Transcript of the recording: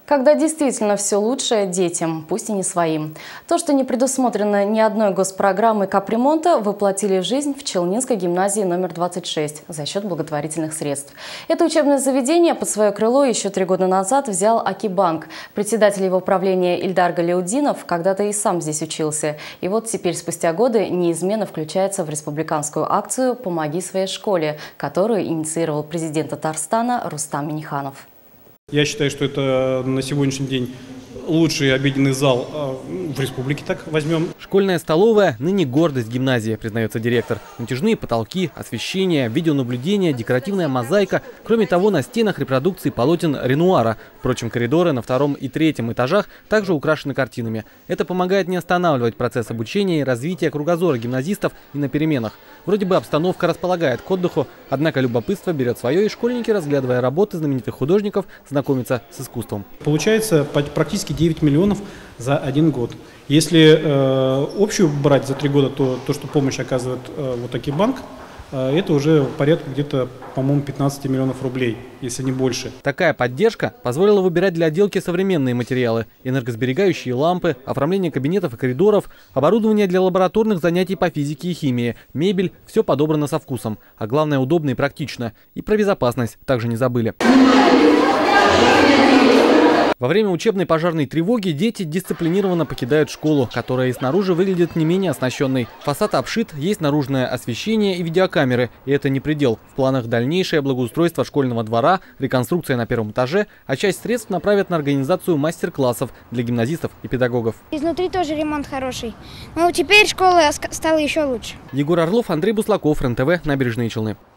Когда действительно все лучше детям, пусть и не своим. То, что не предусмотрено ни одной госпрограммой капремонта, воплотили в жизнь в Челнинской гимназии номер 26 за счет благотворительных средств. Это учебное заведение под свое крыло еще 3 года назад взял Акибанк. Председатель его правления Ильдар Галяудинов когда-то и сам здесь учился. И вот теперь, спустя годы, неизменно включается в республиканскую акцию «Помоги своей школе», которую инициировал президент Татарстана Рустам Минниханов. Я считаю, что это на сегодняшний день лучший обеденный зал в республике, так возьмем. Школьная столовая – ныне гордость гимназии, признается директор. Натяжные потолки, освещение, видеонаблюдение, декоративная мозаика. Кроме того, на стенах репродукции полотен Ренуара. Впрочем, коридоры на 2-м и 3-м этажах также украшены картинами. Это помогает не останавливать процесс обучения и развития кругозора гимназистов и на переменах. Вроде бы обстановка располагает к отдыху, однако любопытство берет свое, и школьники, разглядывая работы знаменитых художников, знакомятся с искусством. Получается практически 9 миллионов за 1 год. Если общую брать за 3 года, то что помощь оказывает вот Акибанк, это уже порядка где-то, по-моему, 15 миллионов рублей, если не больше. Такая поддержка позволила выбирать для отделки современные материалы: энергосберегающие лампы, оформление кабинетов и коридоров, оборудование для лабораторных занятий по физике и химии, мебель – все подобрано со вкусом. А главное, удобно и практично. И про безопасность также не забыли. Во время учебной пожарной тревоги дети дисциплинированно покидают школу, которая и снаружи выглядит не менее оснащенной. Фасад обшит, есть наружное освещение и видеокамеры. И это не предел. В планах дальнейшее благоустройство школьного двора, реконструкция на 1-м этаже, а часть средств направят на организацию мастер-классов для гимназистов и педагогов. Изнутри тоже ремонт хороший. Но теперь школа стала еще лучше. Егор Орлов, Андрей Буслаков, РЕН-ТВ, Набережные Челны.